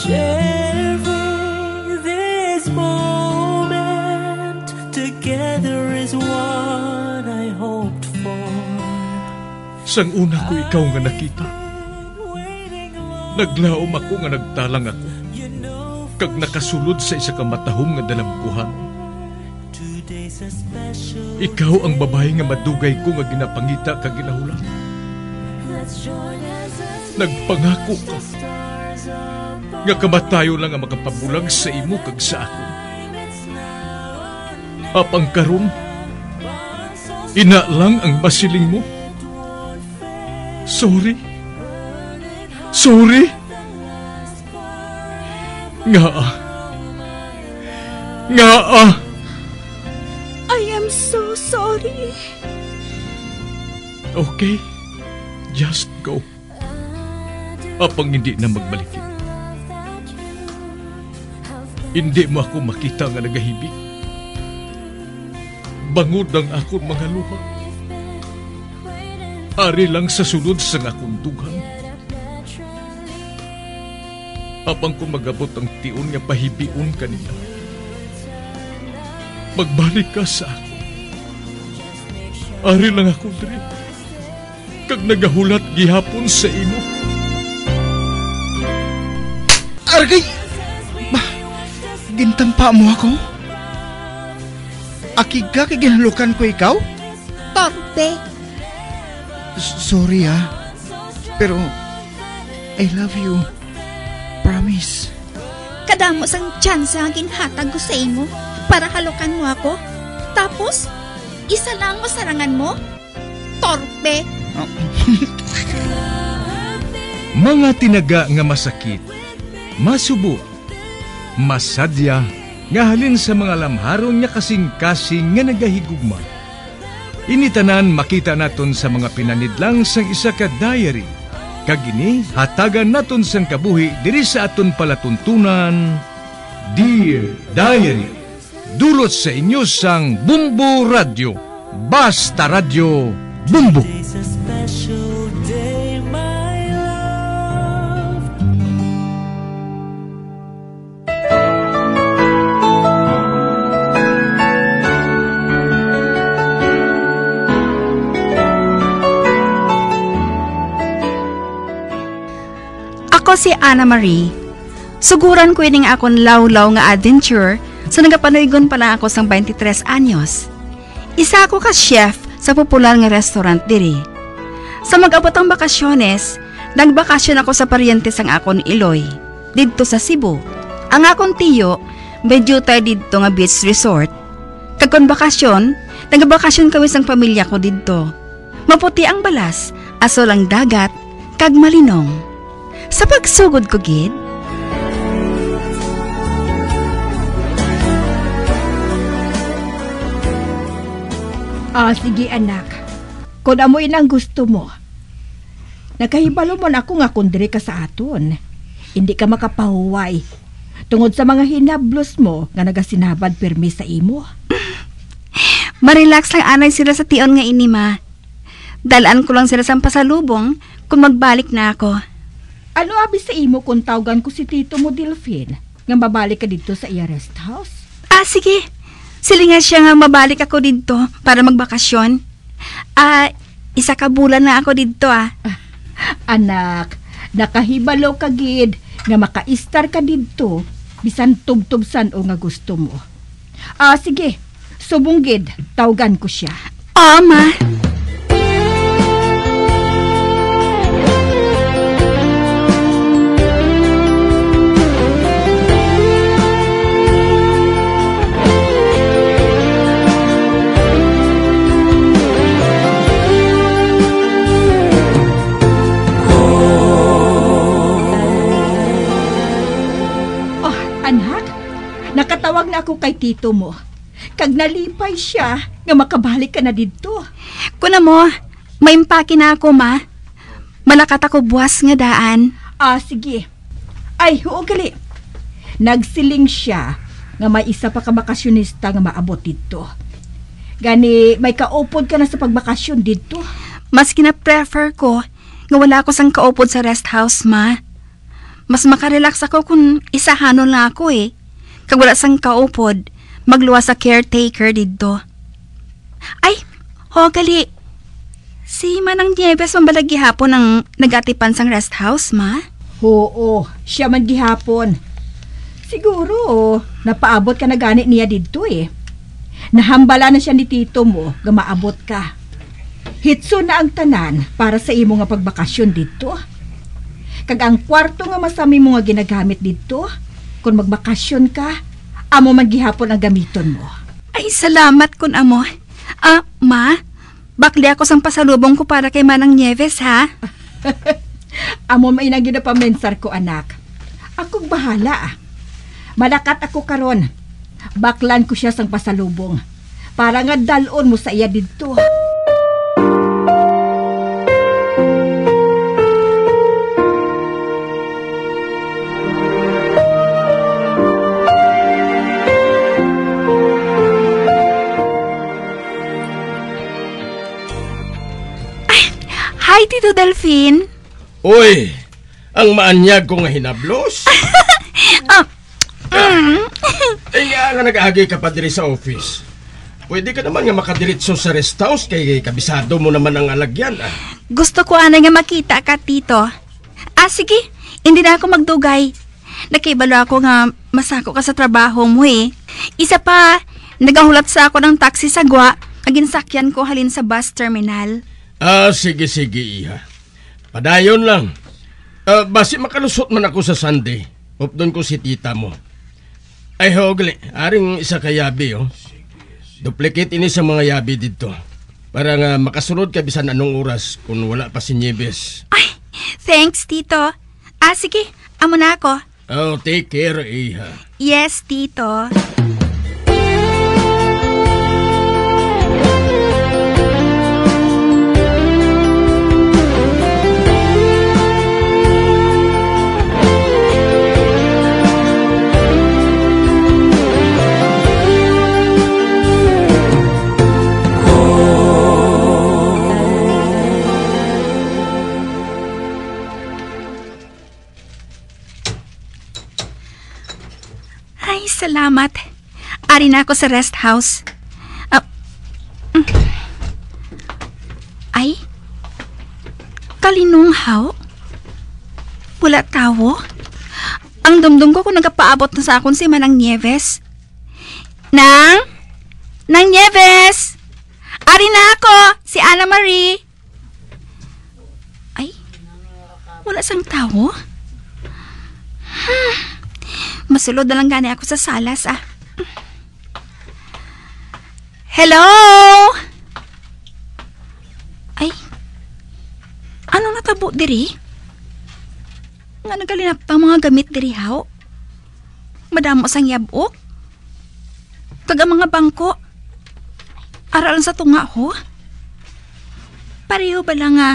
Sharing this moment together is what I hoped for. Sang una ko ikaw nga nakita, naglaom ako nga nagtalang ako, kag nakasulod sa isa ka matahom nga dalangguhan. Ikaw ang babae nga madugay ko nga ginapangita kag ginahulan. Nagpangako ka nga kamatayo lang ang makapabulag sa imo kag sa ako. Apang karon, ina lang ang masiling mo. Sorry. Nga. I am so sorry. Okay, just go. Apang hindi na magbalikin. Hindi mo ako makita nga nagahibig. Bangod ang akong mga luha. Ari lang sa sulod sa akong dughan. Apang kung magabot ang tiun nga pahibiun kanila, magbalik ka sa ako. Ari lang ako diri, kag nagahulat gihapon sa imo. Argay! Gintampa mo ako? Akiga kay ginalukan ko ikaw? Torpe. Sorry pero I love you. Promise. Kadamo sang chance ang ginhatag ko sa imo para halukan mo ako. Tapos, isa lang mo sarangan mo? Torpe. Mga tinaga nga masakit, masubo, masadya, nga halin sa mga lamharon niya kasing-kasing nga nagahigugma. Initanan makita naton sa mga pinanidlang sang isa ka diary. Kagini, hatagan naton sang kabuhi diri sa aton palatuntunan. Dear Diary, dulot sa inyo sang Bumbo Radio. Basta Radio Bumbo. It's a special day, my love. Ako si Anna Marie. Suguran ko ining akong lawlaw nga adventure sa nagapanoygon pa lang ako sang 23 anyos. Isa ako ka chef sa popular nga restaurant diri. Sa mag-abot ang bakasyones, nagbakasyon ako sa paryente sang akon Iloy, didto sa Cebu. Ang akon tiyo, medyo tayo didto nga beach resort. Kagkon bakasyon, nagbakasyon kami sang pamilya ko didto. Maputi ang balas, aso lang dagat, kag malinong. Sa pagsugod ko gid, sige anak, kung amoy ang gusto mo. Nakahibalo mo na ako nga kundiri ka sa aton. Hindi ka makapahuway tungod sa mga hinablos mo nga nagasinabad permi sa imo. Marelax lang anay sila sa tion nga ini, ma. Dalaan ko lang sila sa pasalubong kung magbalik na ako. Ano abi sa imo kung tawagan ko si Tito mo Delphine nga mabalik ka dito sa iya rest house? Sige. Silingan siya nga mabalik ako dito para magbakasyon. Isa ka bulan na ako dito. Anak, nakahibalo ka gid nga maka-star ka dito bisan tubtubsan o nga gusto mo. Sige, subong gid, tawagan ko siya. Ma. Anak, nakatawag na ako kay tito mo. Kag nalipay siya nga makabalik ka na dito. Kuna mo, may impake na ako, ma. Malakat ako buwas nga daan. Sige. Ay, gali. Nagsiling siya nga may isa pa ka bakasyonista nga maabot dito. Gani, may kaupod ka na sa pagbakasyon dito. Mas kina-prefer ko nga wala ko sang kaupod sa rest house, ma. Mas makarelax ako kung isahanon lang ako eh. Kag wala sang kaupod, magluwa sa caretaker dito. Ay, gali. Si Manang Nieves mambalag gihapon ang nagatipan sang rest house, ma? Oo, siya man gihapon. Siguro, napaabot ka na gani niya dito eh. Nahambala na siya ni tito mo, gamaabot ka. Hitso na ang tanan para sa imo nga pagbakasyon dito. Kag ang kwarto nga masami mo nga ginagamit dito, kung magbakasyon ka, amo man gihapon ang gamiton mo. Ay, salamat kun amo. Ma, bakli ako sang pasalubong ko para kay Manang Nieves, ha? Amo may nang ginapamensar ko, anak. Akong bahala. Malakat ako karon. Baklan ko siya sang pasalubong. Para nga dalon mo sa iya dito. Hi, Tito Delphine. Uy, ang maanyag ko nga hinablos. Ay nga nag-agi ka pa diri sa office. Pwede ka naman nga makadiritso sa rest house kay kabisado mo naman ang alagyan. Gusto ko nga makita ka, Tito. Sige, hindi na ako magdugay. Nakibalo ako nga masako ka sa trabaho mo eh. Isa pa, nagahulat sa ako ng taxi sa Gwa, aginsakyan ko halin sa bus terminal. Sige, iha. Padayon lang. Basi makalusot man ako sa Sunday. Updon ko si tita mo. Ay hogle, aring isa ka yabi, oh. Duplicate ini sa mga yabi dito. Para nga makasunod ka bisan anong oras kung wala pa si Nieves. Ay, thanks, Tito. Sige, amo na ako. Take care, iha. Yes, Tito. Salamat. Ari na ako sa rest house. Ay, kalinunghaw? Wala tawo? Ang dumdum ko kung nagpaabot na sa akon si Manang Nieves. Nang Nieves! Ari na ako, si Ana Marie. Ay, wala sang tawo? Masulod na lang gani ako sa salas, Hello? Ay, ano natabo diri? Nga nagalinap pang mga gamit diri, haw? Madamo sang yabok? Taga mga bangko? Aralan sa tunga, ho? Pareho ba lang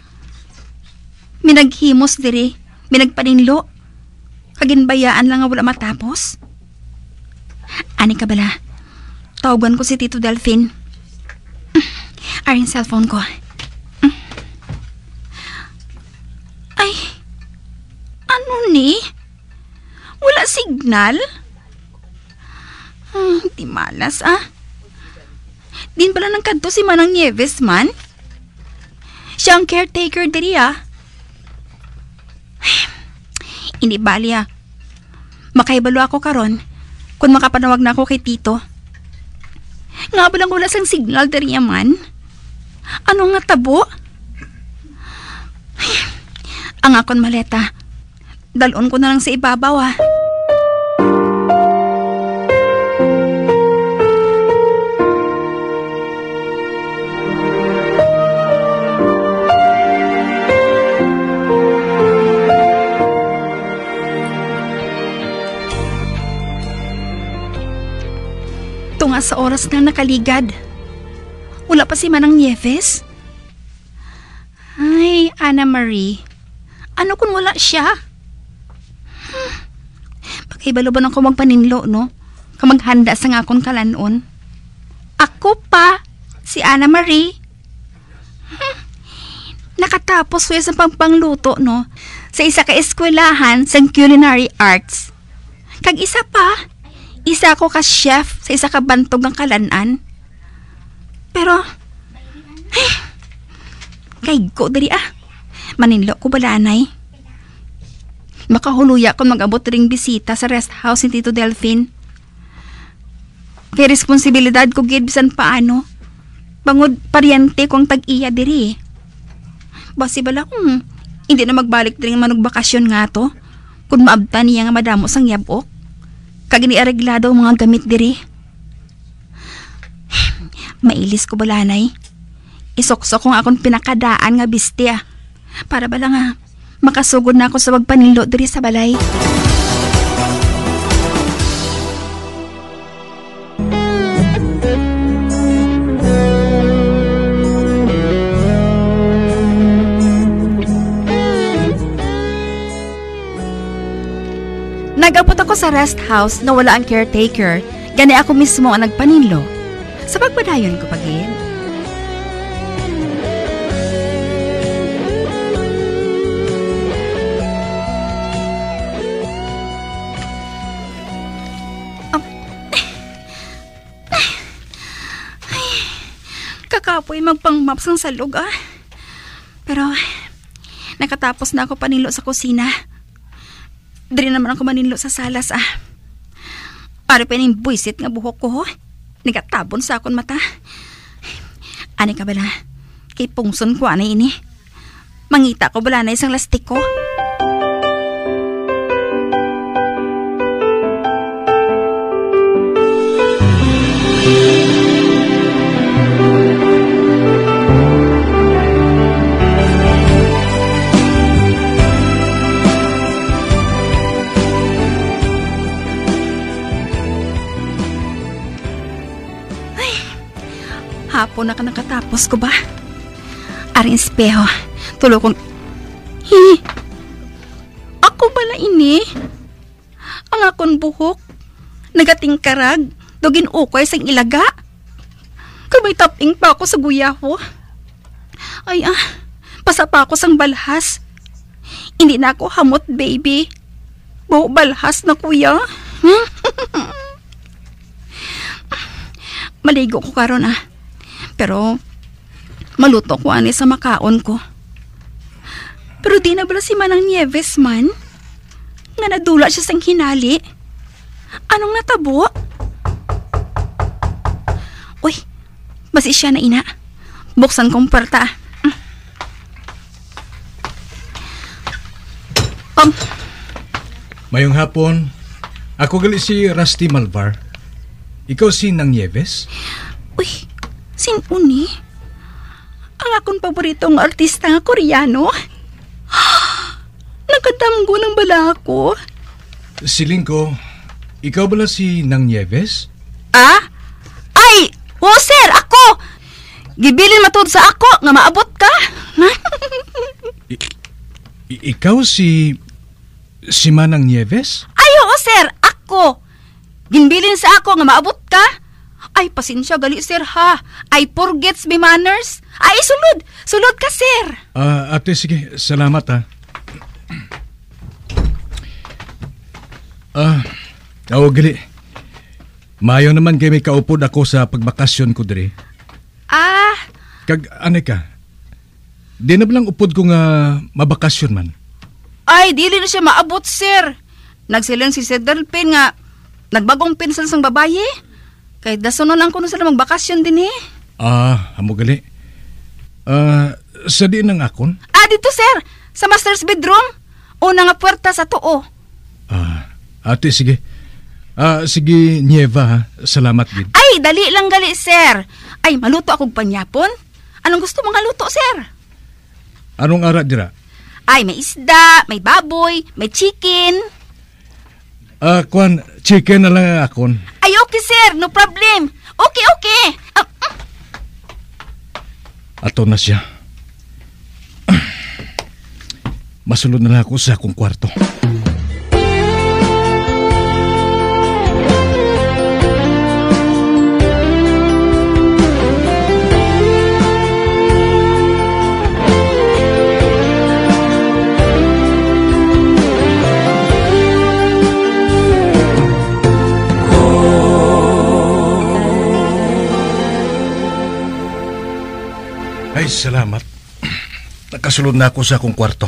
minaghimos diri, minagpaninlo? Kaginbayaan lang nga wala matapos? Ani ka bala? Tawagan ko si Tito Delphine. Aring cellphone ko. Ay, ano ni? Wala signal? Di malas, Din pala ng kanto si Manang Nieves man? Siya ang caretaker diri, Hindi bali, makaibalo ako karon kung makapanawag na ako kay Tito. Nga ba lang wala sang signal dari man? Ano nga tabo? Ang akon maleta, dalon ko na lang sa ibabaw, Tunga sa oras na nakaligad. Wala pa si Manang Nieves? Ay, Ana Marie. Ano kung wala siya? Pagkaibalo ba ako magpaninlo, no? Kamaghanda sa nga akong kalanon. Ako pa, si Ana Marie. Nakatapos ko sa pagpangluto, no? sa isa ka eskwelahan sa culinary arts. Kag isa pa, isa ko ka chef sa isa ka bantog ng kalanan. Pero, kay ko diri maninlo ko balanay. Makahuluya kung mag-abot ring bisita sa rest house ni Tito Delphine. Kay responsibilidad ko gid bisan paano. Bangod paryente kong tag-iya diri. Basi bala kung hindi na magbalik diri manog bakasyon nga to. Kung maabtan niya nga madamo sang yabok. Kag iniareglado ang mga gamit diri. Mailis ko balanay. Isokso kong akong pinakadaan nga bestia. Para bala nga makasugod na ako sa wagpanilo diri sa balay. Nag-abot ako sa rest house na wala ang caretaker, gani ako mismo ang nagpaninlo. Sa pagpadayon ko pagin. Kakapoy magpangmap sang salog Pero nakatapos na ako paninlo sa kusina. Dari naman ako maninlo sa salas Para pa yung buisit nga buhok ko nagatabon sa akong mata. Ani ka bala? Kay pungson ko ini. Mangita ko bala na isang lastik ko. Hapon na ka nakatapos ko ba? Aring espeho. Tulo kong... Ako bala ini? Ang akong buhok. Nagating karag. Dugin ukay sang ilaga. Kamay taping pa ako sa guyaho. Ay pasa pa ako sang balhas. Hindi na ako hamot, baby. Buho balhas na kuya. Maligo ko karon Pero, maluto ko sa makaon ko. Pero di na bala si Manang Nieves man? Nga nadula siya sang hinali. Anong natabo? Uy, basi siya na ina. Buksan kong parta. Mayong hapon, ako gali si Rusty Malvar. Ikaw si Nang Nieves? Uy, sinuni? Ang akong paboritong artista nga Koreano? Nagkadamgo ng bala ako. Siling ko, ikaw bala si Nang Nieves? Ay! Oh, sir! Ako! Gibilin matud sa ako nga maabot ka. Ikaw si Manang Nieves? Ay, oo, sir! Ako! Ginbilin sa ako nga maabot ka. Ay, pasensya gali, sir, ha? I forgets me manners. Ay, sulod! Sulod ka, sir! Ate, sige. Salamat, ha? Gali. Mayo naman kay may kaupod ako sa pagbakasyon ko diri. Kag, ane ka? Di na balang upod ko nga mabakasyon man? Ay, dili na siya maabot, sir. Nagsilang si Sir Delphine nga nagbagong pinsel sang babaye. Kay dasonon lang ko na sila magbakasyon din Amo gali. Sa di nang akon? Dito, sir. Sa master's bedroom. Una nga puwerta sa tuo. Ate, sige. Sige, Nieva, ha? Salamat din. Ay, dali lang gali, sir. Ay, maluto akong panyapon. Anong gusto mong haluto, sir? Anong ara dira? Ay, may isda, may baboy, may chicken. Kwan, chicken na lang akon. Ay, okay, sir. No problem. Okay. Ato na siya. Masulod na lang ako sa akong kwarto. Nakasulod na ako sa akong kwarto.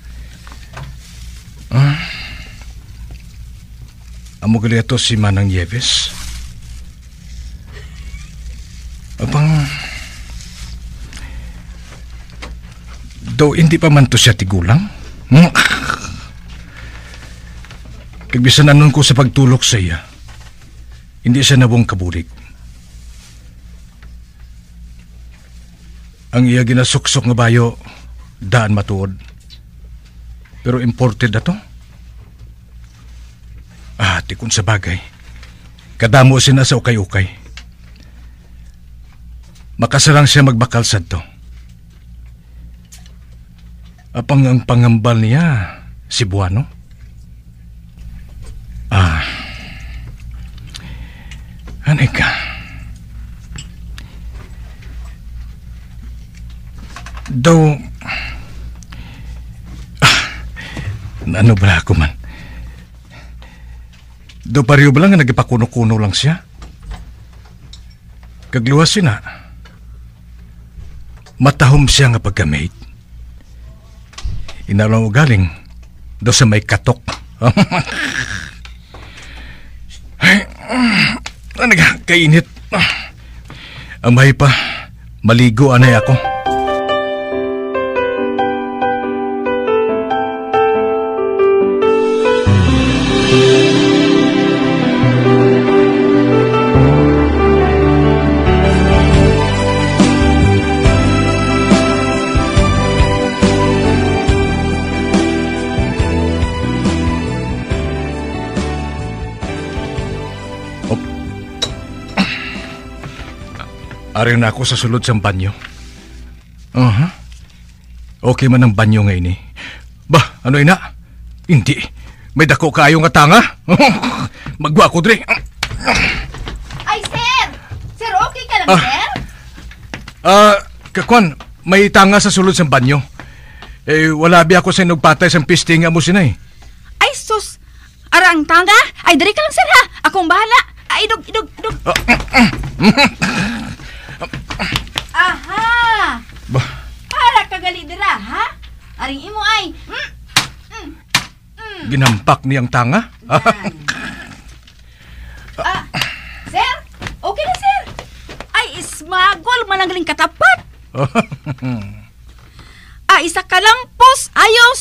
Amo gali ato si Manang Nieves. Abang... Daw hindi pa man to siya tigulang. Kagbisan anon ko sa pagtulok sa iya. Hindi siya nabong kabulig. Ang iya ginasuksok nga bayo, daan matuod. Pero imported na to. Tikon sa bagay. Kadamo sina sa ukay-ukay. Makasalang siya magbakal sad to. Apang ang pangambal niya, si Buano? Anay ka? Daw... ano ba ako man? Daw pariyo ba lang nga nagipakuno-kuno lang siya? Kagluwas siya na. Matahom siya nga pagkamate. Inalaw galing daw sa may katok. Ay, kainit. Amay pa, maligo anay ako. Ari na ako sa sulod sa banyo. Okay man ang banyo ngayon eh. Bah, ano ina? Hindi. May dako kayo nga tanga. Magwa ko, Dre. Ay, sir! Sir, okay ka lang, sir? Kakwan, may tanga sa sulod sa banyo. Wala bi ako sa nagpatay sa pisting nga mo sinay. Ay, sus! Arang tanga? Ay, dari ka lang, sir, ha? Akong bahala. Ay, idog. Aha! Bah. Para kagalidira, ha? Aring imo ay... Ginampak niyang tanga? Sir? Okay na, sir. Ay, ismagol mananggaling katapat. Isa ka lang, pos. Ayos.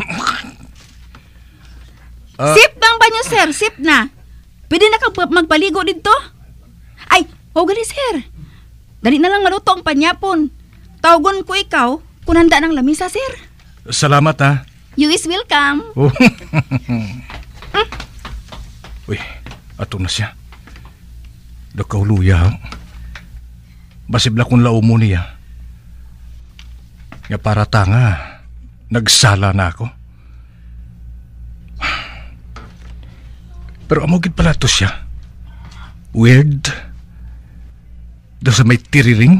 Sip na ang banyo, sir. Sip na. Pwede na kang magpaligo dito? Ay, gali, sir. Dali na lang maluto ang panyapon. Tawagon ko ikaw kung handa ng lamisa, sir. Salamat, ha? You is welcome. Uy, ato na siya. Dakaw luya. Basibla kong laumo niya. Nga para tanga, nagsala na ako. Pero amogid pala to siya. Weird. Doon sa may tiriring.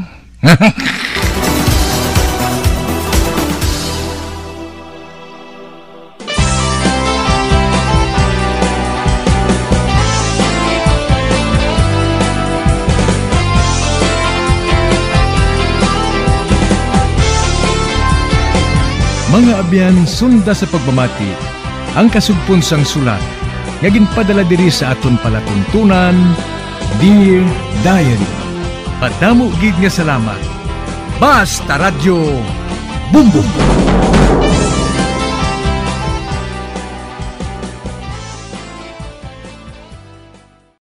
Mga abyan, sunda sa pagmamati ang kasugpon sang sulat nga ginpadala diri sa aton palatuntunan, Dear Diary. Padamo gid nga salamat. Basta Radyo Bumbum.